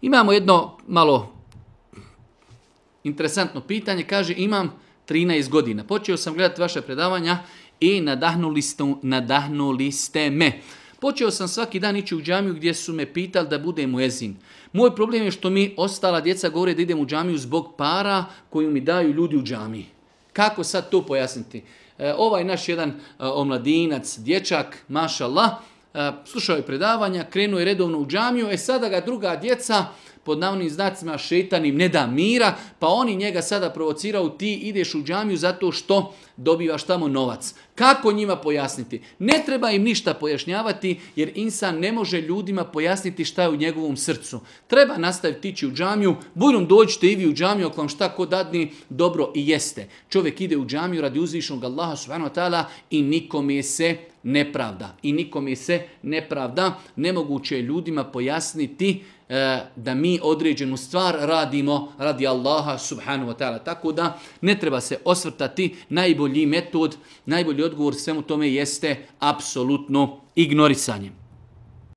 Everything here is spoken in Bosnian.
Imamo jedno malo interesantno pitanje. Kaže, imam 13 godina. Počeo sam gledati vaše predavanja i nadahnuli ste me. Počeo sam svaki dan ići u džamiju gdje su me pitali da budem muezin. Moj problem je što mi ostala djeca govore da idem u džamiju zbog para koju mi daju ljudi u džamiji. Kako sad to pojasniti? Ovaj naš jedan omladinac, dječak, mašallah, slušao je predavanja, krenuo je redovno u džamiju, sada ga druga djeca pod navodnim znacima šetanim ne da mira, pa oni njega sada provociraju, ti ideš u džamiju zato što dobivaš tamo novac. Kako njima pojasniti? Ne treba im ništa pojašnjavati, jer insan ne može ljudima pojasniti šta je u njegovom srcu. Treba nastaviti ići u džamiju, bujrom dođite i vi u džamiju, ako vam šta ko dadni, dobro i jeste. Čovjek ide u džamiju radi uzvišenog Allaha subhanahu wa ta'ala i nikome se nepravda. I nikome se nepravda. Nemoguće je ljudima pojasniti da mi određenu stvar radimo radi Allaha subhanahu wa ta'ala. Tako da ne treba se osvrtati. Najbolji metod, najbolji odgovor svemu tome jeste apsolutno ignorisanje.